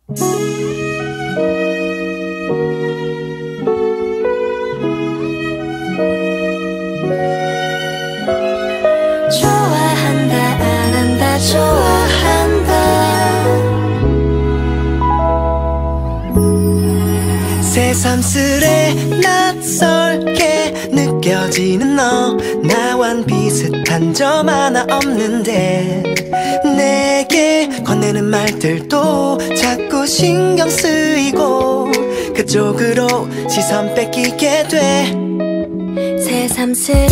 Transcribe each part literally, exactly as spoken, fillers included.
좋아한다 안 한다 좋아한다 새삼스레 낯설게 느껴지는 너 나와는 비슷한 점 하나 없는데 내게 건네는 말들도 자꾸 신경 쓰이고 그쪽으로 시선 뺏기게 돼 새삼스레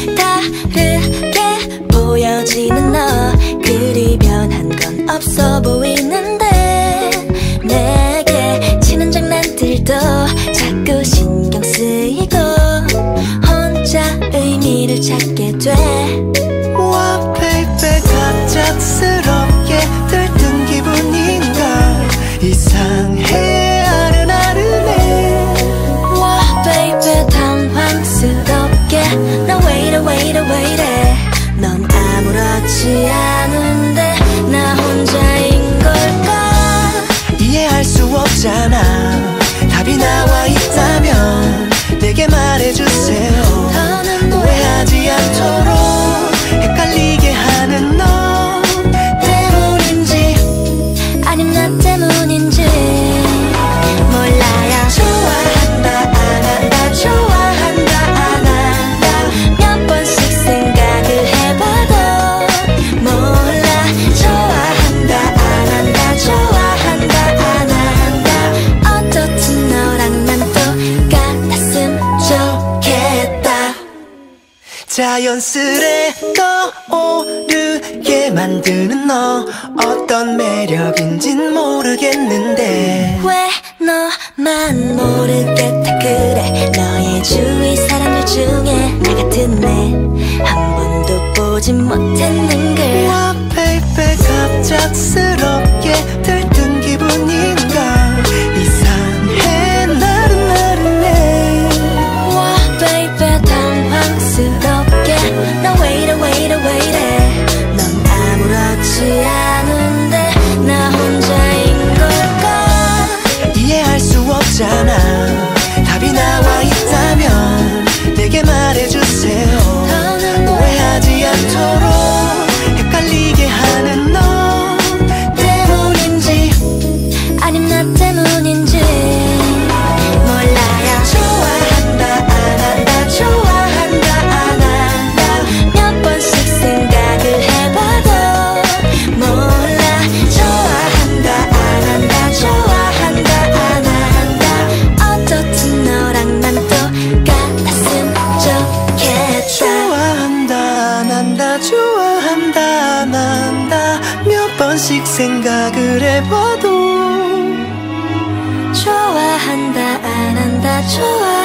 다르게 보여지는 너 그리 변한 건 없어 보이는데 내게 치는 장난들도 자꾸 신경 쓰이고 혼자 의미를 찾게 돼 와 베이베 갑작스럽게 들뜬 기분인걸 이상해 아른아른해 와 베이베 당황스럽게 나 왜 이래 왜 이래 왜 이래 넌 아무렇지 않은데 나 혼자인 걸까 이해할 수 없잖아 답이 나와 있다면 내게 말해주세요 오해하지 않도록 헷갈리게 하는 너 때문인지 아님 나 때문인지 몰라요 좋아한다 안 한다 좋아한다 안 한다 몇 번씩 생각을 해봐도 몰라 좋아한다 안 한다 좋아한다 안 한다 어떻든 너랑 난 똑같았음 좋겠다 자연스레 떠오르게 만드는 너 어떤 매력인진 모르겠는데 왜 너만 모르겠다 그래 너의 주위 사람들 중에 나 같은 애 한 번도 보지 못했는걸 와 베이베 갑작스럽게 들뜬 기분인걸 이상해 나른나른해 와 베이베 당황스럽게 나 왜 이래 왜 이래 왜 이래 넌 아무렇지 않은데 나 혼자인 걸까 이해할 수 없잖아 답이 나와 있다면 내게 말해주세요 오해하지 않도록 헷갈리게 하는 너 때문인지 아님 나 때문인지 몰라요 좋아한다 안 한다 좋아한다 안 한다 몇 번씩 생각을 해봐도 몰라 좋아한다 안 한다 좋아한다 안 한다 어떻든 너랑 난 똑같았음 좋겠다 좋아한다 안 한다 좋아한다 안 한다 몇 번씩 생각을 해봐도 좋아한다 안 한다 좋아